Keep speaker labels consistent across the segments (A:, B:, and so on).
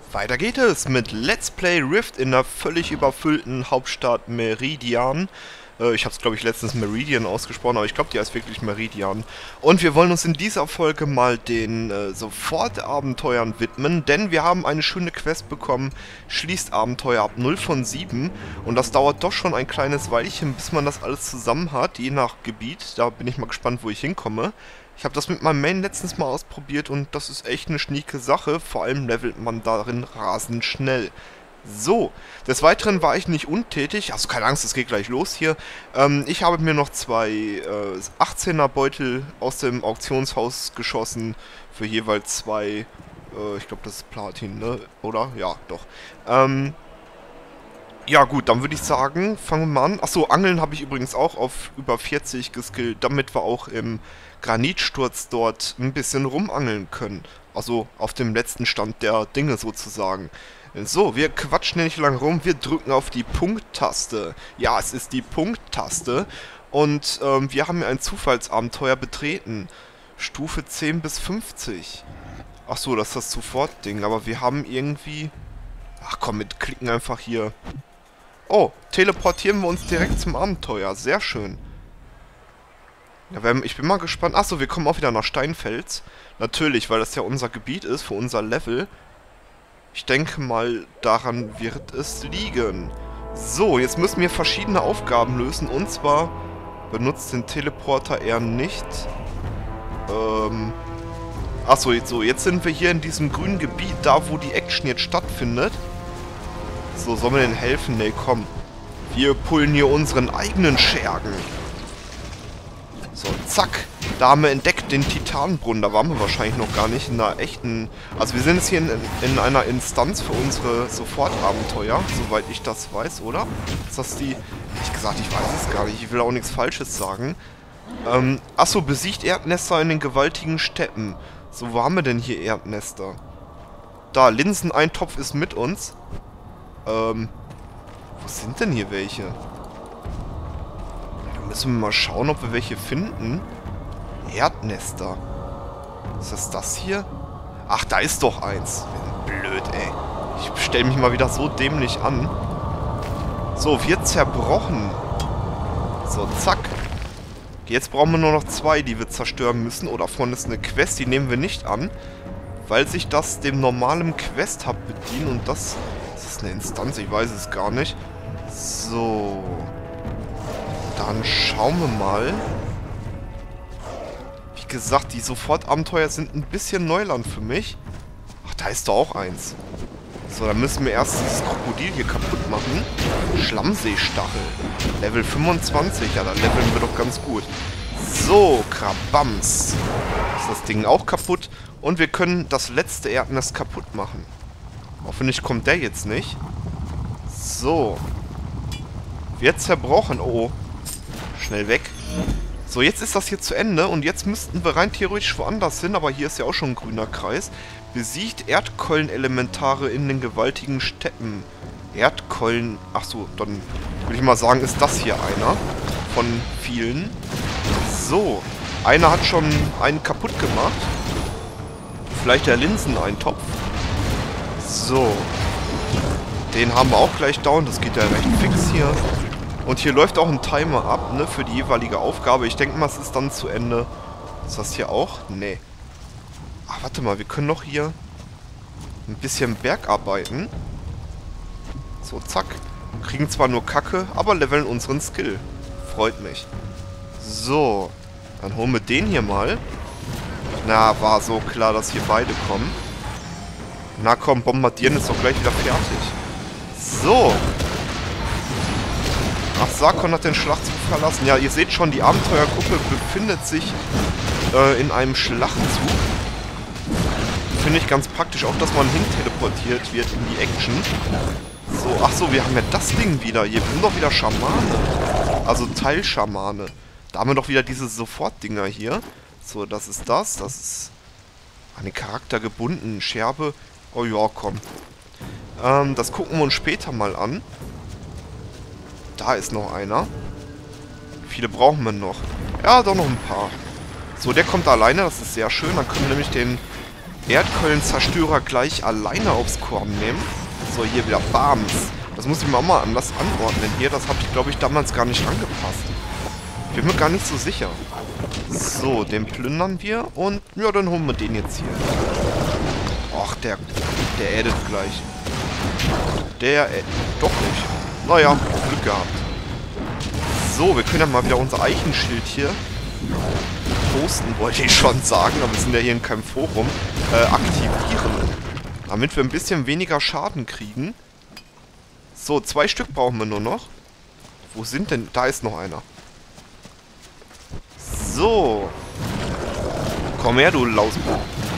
A: Weiter geht es mit Let's Play Rift in der völlig überfüllten Hauptstadt Meridian. Ich habe es, glaube ich, letztens Meridian ausgesprochen, aber ich glaube, die heißt wirklich Meridian. Und wir wollen uns in dieser Folge mal den Sofortabenteuern widmen, denn wir haben eine schöne Quest bekommen, schließt Abenteuer ab 0 von 7. Und das dauert doch schon ein kleines Weilchen, bis man das alles zusammen hat, je nach Gebiet. Da bin ich mal gespannt, wo ich hinkomme. Ich habe das mit meinem Main letztens mal ausprobiert und das ist echt eine schnieke Sache. Vor allem levelt man darin rasend schnell. So, des Weiteren war ich nicht untätig, also keine Angst, es geht gleich los hier. Ich habe mir noch zwei 18er Beutel aus dem Auktionshaus geschossen, für jeweils zwei, ich glaube das ist Platin, ne? Oder? Ja, doch. Ja gut, dann würde ich sagen, fangen wir mal an. Achso, Angeln habe ich übrigens auch auf über 40 geskillt, damit wir auch im Granitsturz dort ein bisschen rumangeln können. Also auf dem letzten Stand der Dinge sozusagen. So, wir quatschen nicht lang rum, wir drücken auf die Punkt-Taste. Ja, es ist die Punkt-Taste. Und wir haben hier ein Zufallsabenteuer betreten. Stufe 10 bis 50. Achso, das ist das Sofort-Ding, aber wir haben irgendwie... Ach komm, mit klicken einfach hier. Oh, teleportieren wir uns direkt zum Abenteuer. Sehr schön. Ja, ich bin mal gespannt. Achso, wir kommen auch wieder nach Steinfels. Natürlich, weil das ja unser Gebiet ist, für unser Level. Ich denke mal, daran wird es liegen. So, jetzt müssen wir verschiedene Aufgaben lösen. Und zwar, benutzt den Teleporter eher nicht. Achso, jetzt sind wir hier in diesem grünen Gebiet, da wo die Action jetzt stattfindet. So, sollen wir denn helfen? Nee, komm. Wir pullen hier unseren eigenen Schergen. So, zack. Da haben wir entdeckt den Titanbrunnen. Da waren wir wahrscheinlich noch gar nicht in einer echten... Also wir sind jetzt hier in einer Instanz für unsere Sofortabenteuer, soweit ich das weiß, oder? Ist das die... Ehrlich gesagt, ich weiß es gar nicht. Ich will auch nichts Falsches sagen. Achso, besiegt Erdnester in den gewaltigen Steppen. So, wo haben wir denn hier Erdnester? Da, Linseneintopf ist mit uns. Wo sind denn hier welche? Da müssen wir mal schauen, ob wir welche finden. Erdnester. Ist das hier? Ach, da ist doch eins. Blöd, ey. Ich stelle mich mal wieder so dämlich an. So, wird zerbrochen. So, zack. Jetzt brauchen wir nur noch zwei, die wir zerstören müssen. Oh, da vorne ist eine Quest, die nehmen wir nicht an. Weil sich das dem normalen Quest-Hub bedient. Und das... Ist das eine Instanz? Ich weiß es gar nicht. So. Dann schauen wir mal. Wie gesagt, die Sofortabenteuer sind ein bisschen Neuland für mich. Ach, da ist doch auch eins. So, dann müssen wir erst dieses Krokodil hier kaputt machen. Schlammseestachel. Level 25. Ja, dann leveln wir doch ganz gut. So, Krabams. Ist das Ding auch kaputt. Und wir können das letzte Erdnest kaputt machen. Hoffentlich kommt der jetzt nicht. So. Wird zerbrochen. Oh. Schnell weg. So, jetzt ist das hier zu Ende. Und jetzt müssten wir rein theoretisch woanders hin. Aber hier ist ja auch schon ein grüner Kreis. Besiegt Erdkeulen-Elementare in den gewaltigen Steppen. Erdkeulen... Achso, dann würde ich mal sagen, ist das hier einer von vielen. So. Einer hat schon einen kaputt gemacht. Vielleicht der Linseneintopf. So. Den haben wir auch gleich down. Das geht ja recht fix hier. Und hier läuft auch ein Timer ab, ne, für die jeweilige Aufgabe. Ich denke mal, es ist dann zu Ende. Ist das hier auch? Nee. Ach, warte mal, wir können noch hier ein bisschen bergarbeiten. So, zack. Kriegen zwar nur Kacke, aber leveln unseren Skill. Freut mich. So. Dann holen wir den hier mal. Na, war so klar, dass hier beide kommen. Na komm, bombardieren ist doch gleich wieder fertig. So. Ach, Sarkon hat den Schlachtzug verlassen. Ja, ihr seht schon, die Abenteuergruppe befindet sich in einem Schlachtzug. Finde ich ganz praktisch, auch dass man hinteleportiert wird in die Action. So, ach so, wir haben ja das Ding wieder. Hier sind doch wieder Schamane. Also Teilschamane. Da haben wir doch wieder diese Sofortdinger hier. So, das ist das. Das ist an den Charakter gebunden. Scherbe. Oh ja, komm. Das gucken wir uns später mal an. Da ist noch einer. Wie viele brauchen wir noch? Ja, doch noch ein paar. So, der kommt alleine. Das ist sehr schön. Dann können wir nämlich den Erdkeulenzerstörer gleich alleine aufs Korn nehmen. So, hier wieder Bams. Das muss ich mir auch mal anders anordnen hier. Das habe ich, glaube ich, damals gar nicht angepasst. Ich bin mir gar nicht so sicher. So, den plündern wir. Und, ja, dann holen wir den jetzt hier. Ach, der addet gleich. Doch nicht. Naja, Glück gehabt. So, wir können ja mal wieder unser Eichenschild hier posten, wollte ich schon sagen. Aber wir sind ja hier in keinem Forum. Aktivieren. Damit wir ein bisschen weniger Schaden kriegen. So, 2 Stück brauchen wir nur noch. Wo sind denn? Da ist noch einer. So. Komm her, du Lausbub.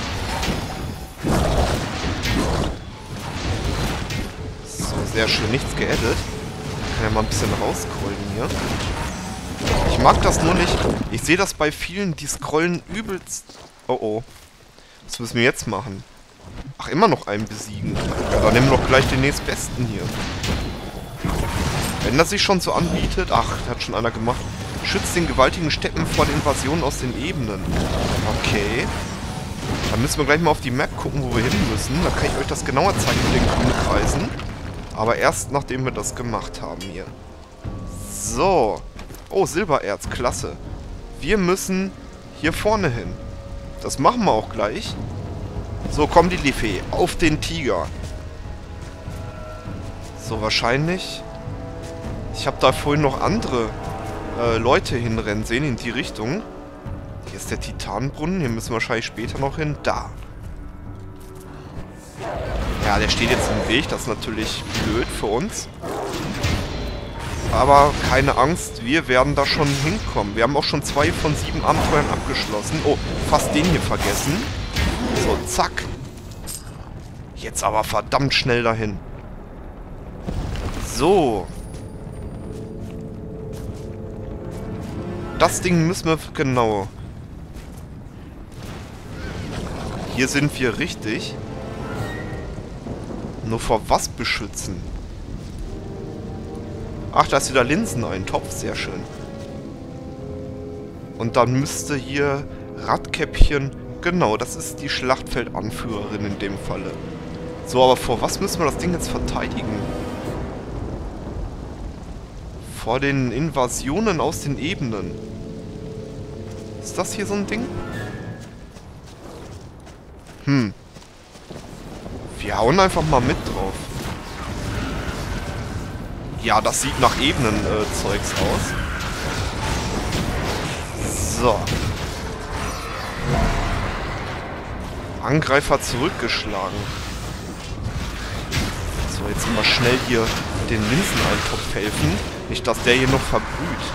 A: So, sehr schön. Nichts geaddet. Kann ja mal ein bisschen rausscrollen hier. Ich mag das nur nicht. Ich sehe das bei vielen, die scrollen übelst... Oh oh. Was müssen wir jetzt machen? Ach, immer noch einen besiegen. Ja, dann nehmen wir doch gleich den nächstbesten hier. Wenn das sich schon so anbietet... Ach, hat schon einer gemacht. Schützt den gewaltigen Steppen vor den Invasionen aus den Ebenen. Okay. Dann müssen wir gleich mal auf die Map gucken, wo wir hin müssen. Dann kann ich euch das genauer zeigen mit den grünen Kreisen. Aber erst nachdem wir das gemacht haben hier. So. Oh, Silbererz, klasse. Wir müssen hier vorne hin. Das machen wir auch gleich. So, komm die Lilifee. Auf den Tiger. So, wahrscheinlich. Ich habe da vorhin noch andere Leute hinrennen sehen in die Richtung. Hier ist der Titanbrunnen. Hier müssen wir wahrscheinlich später noch hin. Da. Ja, der steht jetzt im Weg. Das ist natürlich blöd für uns. Aber keine Angst, wir werden da schon hinkommen. Wir haben auch schon 2 von 7 Abenteuern abgeschlossen. Oh, fast den hier vergessen. So, zack. Jetzt aber verdammt schnell dahin. So. Das Ding müssen wir... Genau. Hier sind wir richtig. Nur vor was beschützen? Ach, da ist wieder Linseneintopf. Sehr schön. Und dann müsste hier Radkäppchen... Genau, das ist die Schlachtfeldanführerin in dem Falle. So, aber vor was müssen wir das Ding jetzt verteidigen? Vor den Invasionen aus den Ebenen. Ist das hier so ein Ding? Wir hauen einfach mal mit drauf. Ja, das sieht nach Ebenen-Zeugs aus. So. Angreifer zurückgeschlagen. So, jetzt mal schnell hier den Linseneintopf helfen. Nicht, dass der hier noch verbrüht.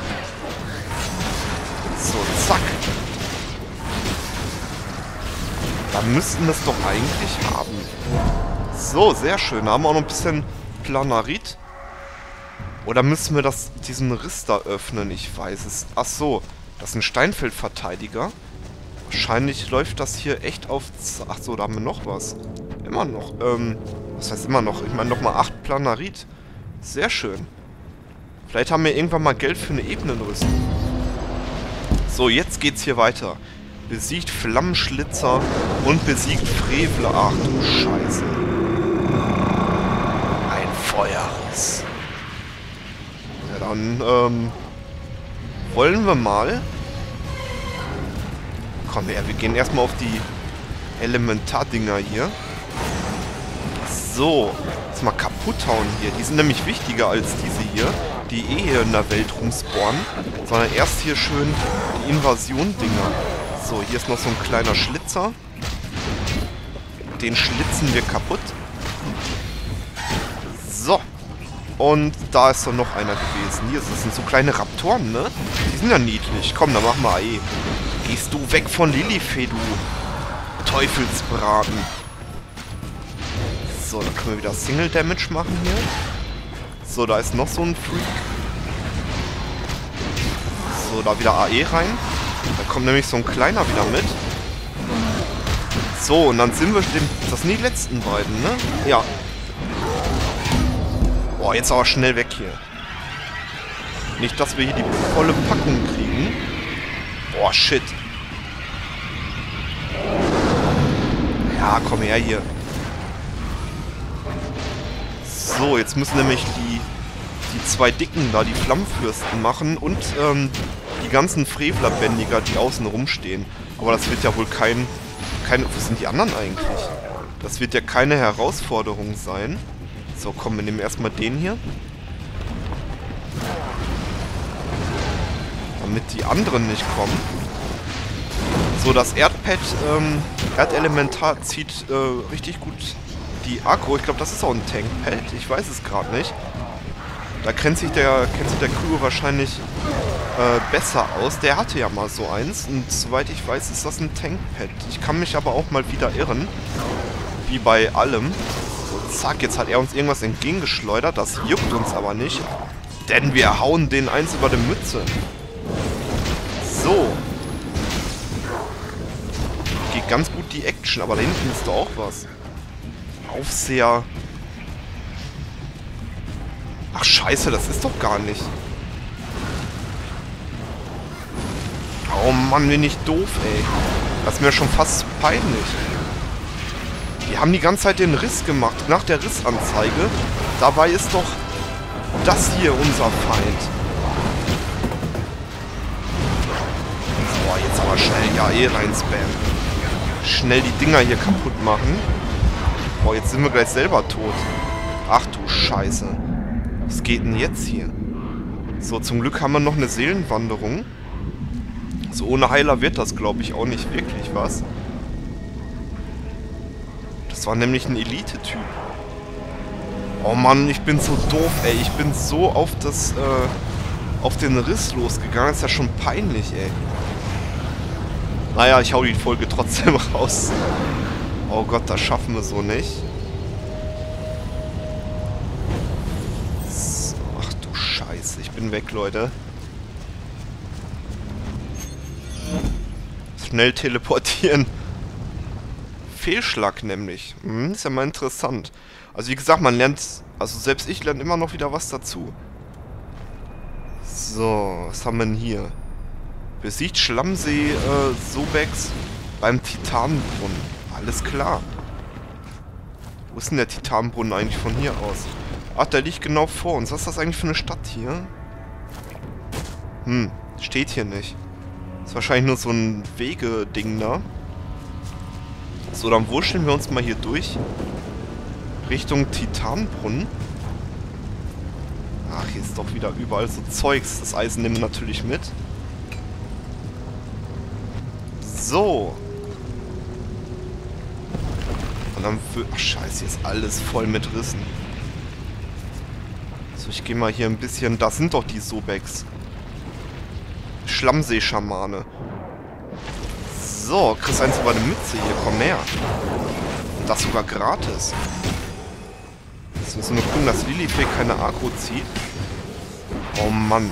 A: So, zack. Da müssten wir es doch eigentlich haben. So, sehr schön. Da haben wir auch noch ein bisschen Planarit. Oder müssen wir diesen Riss da öffnen? Ich weiß es. Ach so, das ist ein Steinfeldverteidiger. Wahrscheinlich läuft das hier echt auf... Ach so, da haben wir noch was. Immer noch. Was heißt immer noch? Ich meine nochmal 8 Planarit. Sehr schön. Vielleicht haben wir irgendwann mal Geld für eine Ebenenrüstung. So, jetzt geht's hier weiter. Besiegt Flammenschlitzer und besiegt Frevler. Ach du Scheiße. Ein Feuerriss. Ja, dann, wollen wir mal... Komm her, wir gehen erstmal auf die Elementardinger hier. So, jetzt mal kaputt hauen hier. Die sind nämlich wichtiger als diese hier, die eh hier in der Welt rumspawnen. Sondern erst hier schön die Invasion-Dinger. So, hier ist noch so ein kleiner Schlitzer. Den schlitzen wir kaputt. So. Und da ist doch noch einer gewesen. Hier, das sind so kleine Raptoren, ne? Die sind ja niedlich. Komm, dann machen wir eh. Gehst du weg von Lilifee, du Teufelsbraten. So, dann können wir wieder Single Damage machen hier. So, da ist noch so ein Freak. So, da wieder AE rein. Da kommt nämlich so ein kleiner wieder mit. So, und dann sind wir... Das sind die letzten beiden, ne? Ja. Boah, jetzt aber schnell weg hier. Nicht, dass wir hier die volle Packung kriegen. Boah, shit. Ja, komm her hier. So, jetzt müssen nämlich die zwei Dicken da, die Flammenfürsten machen und die ganzen Frevlerbändiger, die außen rumstehen. Aber das wird ja wohl keine... Wo sind die anderen eigentlich? Das wird ja keine Herausforderung sein. So, komm, wir nehmen erstmal den hier. Damit die anderen nicht kommen. So, das Erdpad, Erdelementar zieht richtig gut die Aggro. Ich glaube, das ist auch ein Tankpad. Ich weiß es gerade nicht. Da kennt sich der Crew wahrscheinlich besser aus. Der hatte ja mal so eins. Und soweit ich weiß, ist das ein Tankpad. Ich kann mich aber auch mal wieder irren. Wie bei allem. So, zack, jetzt hat er uns irgendwas entgegengeschleudert. Das juckt uns aber nicht. Denn wir hauen den eins über die Mütze. So. Geht ganz gut die Action. Aber da hinten ist doch auch was. Aufseher. Ach scheiße, das ist doch gar nicht. Oh Mann, bin ich doof, ey. Das ist mir schon fast peinlich. Die haben die ganze Zeit den Riss gemacht. Nach der Rissanzeige. Dabei ist doch das hier unser Feind. Boah, jetzt aber schnell ja eh rein spammen. Schnell die Dinger hier kaputt machen. Boah, jetzt sind wir gleich selber tot. Ach du Scheiße. Was geht denn jetzt hier? So, zum Glück haben wir noch eine Seelenwanderung. So ohne Heiler wird das, glaube ich, auch nicht wirklich was. Das war nämlich ein Elite-Typ. Oh Mann, ich bin so doof, ey. Ich bin so auf den Riss losgegangen. Ist ja schon peinlich, ey. Naja, ich hau die Folge trotzdem raus. Oh Gott, das schaffen wir so nicht. So, ach du Scheiße, ich bin weg, Leute. Schnell teleportieren. Fehlschlag nämlich. Ist ja mal interessant. Also wie gesagt, man lernt... Also selbst ich lerne immer noch wieder was dazu. So, was haben wir denn hier? Besiegt Schlammsee Sobex beim Titanbrunnen. Alles klar. Wo ist denn der Titanbrunnen eigentlich von hier aus? Ach, der liegt genau vor uns. Was ist das eigentlich für eine Stadt hier? Steht hier nicht. Ist wahrscheinlich nur so ein Wegeding da. So, dann wurschteln wir uns mal hier durch. Richtung Titanbrunnen. Ach, hier ist doch wieder überall so Zeugs. Das Eisen nehmen wir natürlich mit. So. Und dann wird... Ach, scheiße, hier ist alles voll mit Rissen. So, ich gehe mal hier ein bisschen... Das sind doch die Sobex. Schlammsee-Schamane. So, kriegst eins über eine Mütze hier. Komm her. Und das sogar gratis. Jetzt müssen wir gucken, dass Lilifee keine Aggro zieht. Oh Mann.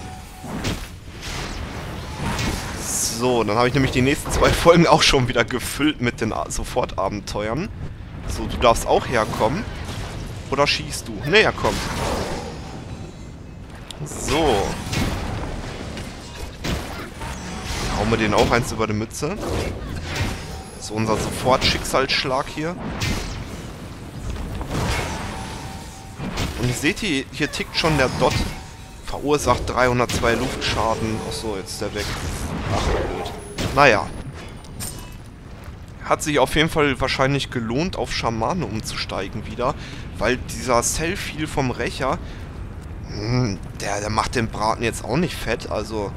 A: So, dann habe ich nämlich die nächsten 2 Folgen auch schon wieder gefüllt mit den Sofortabenteuern. So, du darfst auch herkommen. Oder schießt du? Ne, er kommt. So. Hauen wir den auch eins über die Mütze. So, unser Sofort-Schicksalsschlag hier. Und ihr seht, hier tickt schon der Dot. Verursacht 302 Luftschaden. Achso, jetzt ist der weg. Ach, gut. Naja. Hat sich auf jeden Fall wahrscheinlich gelohnt, auf Schamane umzusteigen wieder. Weil dieser Self-Heal vom Rächer, der macht den Braten jetzt auch nicht fett. Also,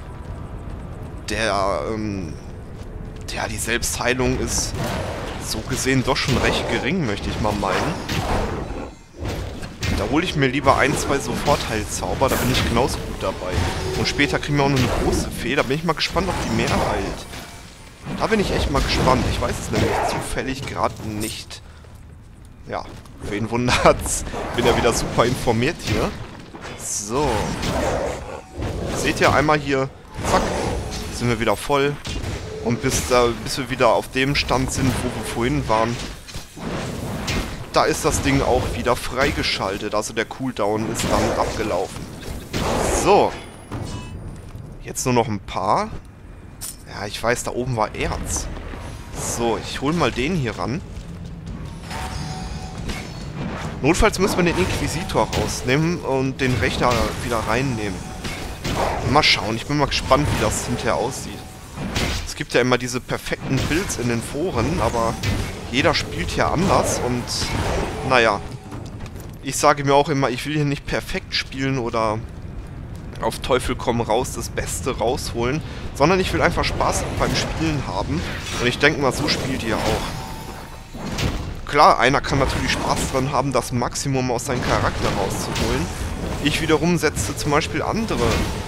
A: die Selbstheilung ist so gesehen doch schon recht gering, möchte ich mal meinen. Da hole ich mir lieber 1, 2 Sofortheilzauber, da bin ich genauso gut dabei. Und später kriegen wir auch noch eine große Fee, da bin ich mal gespannt, ob die mehr heilt. Da bin ich echt mal gespannt. Ich weiß es nämlich zufällig gerade nicht. Ja, wen wundert's? Bin ja wieder super informiert hier. So. Seht ihr einmal hier, zack, sind wir wieder voll. Und bis wir wieder auf dem Stand sind, wo wir vorhin waren, da ist das Ding auch wieder freigeschaltet. Also der Cooldown ist dann abgelaufen. So. Jetzt nur noch ein paar. Ja, ich weiß, da oben war Erz. So, ich hole mal den hier ran. Notfalls müssen wir den Inquisitor rausnehmen und den Rechner wieder reinnehmen. Mal schauen, ich bin mal gespannt, wie das hinterher aussieht. Es gibt ja immer diese perfekten Builds in den Foren, aber jeder spielt ja anders und naja. Ich sage mir auch immer, ich will hier nicht perfekt spielen oder auf Teufel komm raus das Beste rausholen, sondern ich will einfach Spaß beim Spielen haben und ich denke mal, so spielt ihr auch. Klar, einer kann natürlich Spaß dran haben, das Maximum aus seinem Charakter rauszuholen. Ich wiederum setze zum Beispiel andere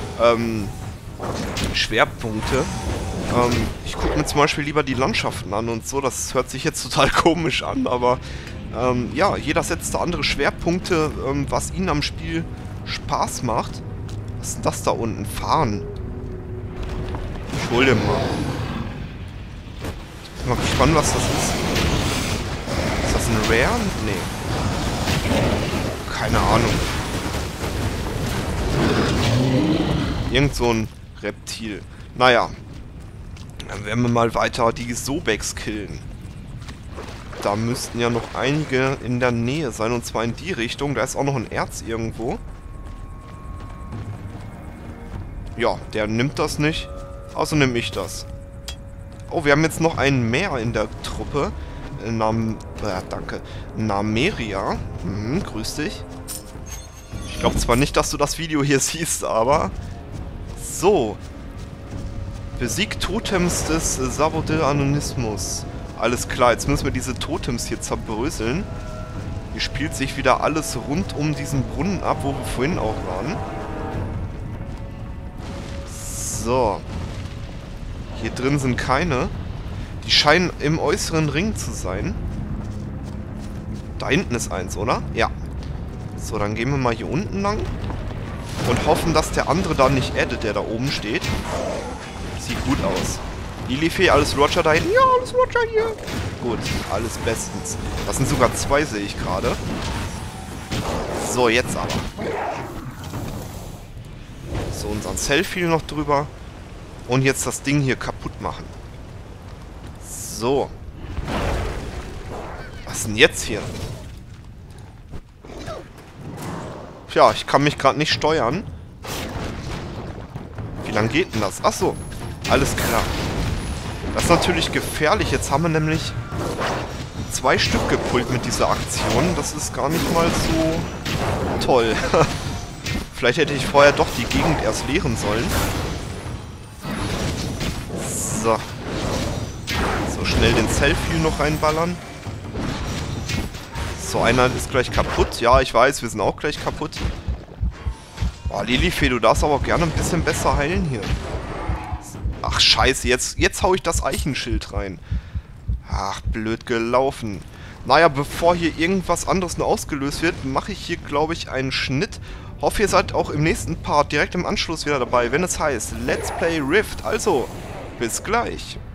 A: Schwerpunkte. Ich gucke mir zum Beispiel lieber die Landschaften an und so, das hört sich jetzt total komisch an, aber ja, jeder setzt da andere Schwerpunkte, was ihnen am Spiel Spaß macht. Was ist denn das da unten? Fahren. Ich hol den mal. Ich bin mal gespannt, was das ist. Ist das ein Rare? Nee. Keine Ahnung. Irgend so ein Reptil. Naja. Dann werden wir mal weiter die Sobex killen. Da müssten ja noch einige in der Nähe sein, und zwar in die Richtung. Da ist auch noch ein Erz irgendwo. Ja, der nimmt das nicht. Also nehme ich das. Oh, wir haben jetzt noch einen mehr in der Truppe. Danke. Nameria. Grüß dich. Ich glaube zwar nicht, dass du das Video hier siehst, aber... So. Besiegt Totems des Sabodil Anonymismus. Alles klar, jetzt müssen wir diese Totems hier zerbröseln. Hier spielt sich wieder alles rund um diesen Brunnen ab, wo wir vorhin auch waren. So. Hier drin sind keine. Die scheinen im äußeren Ring zu sein. Da hinten ist eins, oder? Ja. So, dann gehen wir mal hier unten lang. Und hoffen, dass der andere da nicht addet, der da oben steht. Sieht gut aus. Lilifee, alles Roger da hinten? Ja, alles Roger hier. Gut, alles bestens. Das sind sogar zwei, sehe ich gerade. So, jetzt aber. So, unseren Selfie noch drüber. Und jetzt das Ding hier kaputt machen. So. Was ist denn jetzt hier? Tja, ich kann mich gerade nicht steuern. Wie lange geht denn das? Achso, alles klar. Das ist natürlich gefährlich. Jetzt haben wir nämlich 2 Stück gepult mit dieser Aktion. Das ist gar nicht mal so toll. Vielleicht hätte ich vorher doch die Gegend erst leeren sollen. So. So, schnell den Selfie noch reinballern. So, einer ist gleich kaputt. Ja, ich weiß, wir sind auch gleich kaputt. Oh, Lilifee, du darfst aber auch gerne ein bisschen besser heilen hier. Ach, scheiße, jetzt hau ich das Eichenschild rein. Ach, blöd gelaufen. Naja, bevor hier irgendwas anderes noch ausgelöst wird, mache ich hier, glaube ich, einen Schnitt. Hoffe, ihr seid auch im nächsten Part direkt im Anschluss wieder dabei, wenn es heißt Let's Play Rift. Also, bis gleich.